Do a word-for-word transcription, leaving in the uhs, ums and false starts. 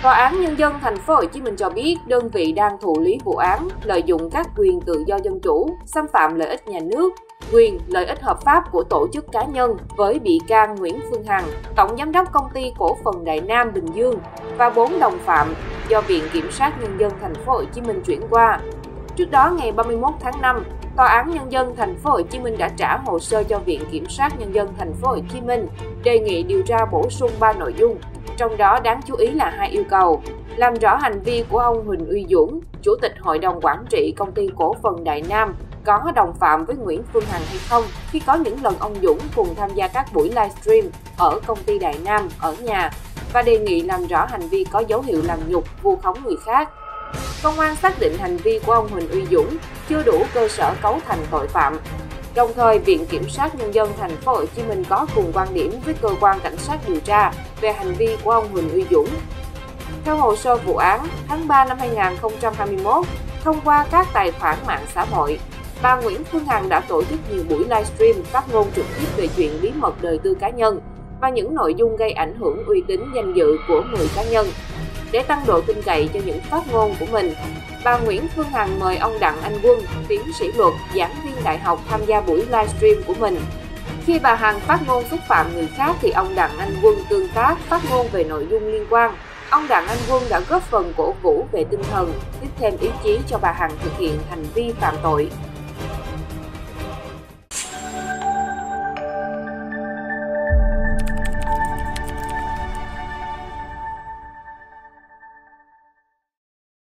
Tòa án Nhân dân Thành phố Hồ Chí Minh cho biết đơn vị đang thụ lý vụ án lợi dụng các quyền tự do dân chủ, xâm phạm lợi ích nhà nước, quyền, lợi ích hợp pháp của tổ chức cá nhân với bị can Nguyễn Phương Hằng, Tổng Giám đốc Công ty Cổ phần Đại Nam Bình Dương và bốn đồng phạm do Viện Kiểm sát Nhân dân Thành phố Hồ Chí Minh chuyển qua. Trước đó, ngày ba mươi mốt tháng năm, Tòa án Nhân dân Thành phố Hồ Chí Minh đã trả hồ sơ cho Viện Kiểm sát Nhân dân Thành phố Hồ Chí Minh đề nghị điều tra bổ sung ba nội dung, trong đó đáng chú ý là hai yêu cầu: làm rõ hành vi của ông Huỳnh Uy Dũng, Chủ tịch Hội đồng Quản trị Công ty Cổ phần Đại Nam, có đồng phạm với Nguyễn Phương Hằng hay không khi có những lần ông Dũng cùng tham gia các buổi livestream ở công ty Đại Nam ở nhà, và đề nghị làm rõ hành vi có dấu hiệu làm nhục, vu khống người khác. Công an xác định hành vi của ông Huỳnh Uy Dũng chưa đủ cơ sở cấu thành tội phạm. Đồng thời, Viện Kiểm sát Nhân dân Thành phố Hồ Chí Minh có cùng quan điểm với cơ quan cảnh sát điều tra về hành vi của ông Huỳnh Uy Dũng. Theo hồ sơ vụ án, tháng ba năm hai nghìn không trăm hai mươi mốt, thông qua các tài khoản mạng xã hội, bà Nguyễn Phương Hằng đã tổ chức nhiều buổi livestream phát ngôn trực tiếp về chuyện bí mật đời tư cá nhân và những nội dung gây ảnh hưởng uy tín danh dự của mười cá nhân. Để tăng độ tin cậy cho những phát ngôn của mình, bà Nguyễn Phương Hằng mời ông Đặng Anh Quân, tiến sĩ luật, giảng viên đại học tham gia buổi livestream của mình. Khi bà Hằng phát ngôn xúc phạm người khác thì ông Đặng Anh Quân tương tác phát ngôn về nội dung liên quan. Ông Đặng Anh Quân đã góp phần cổ vũ về tinh thần, tiếp thêm ý chí cho bà Hằng thực hiện hành vi phạm tội.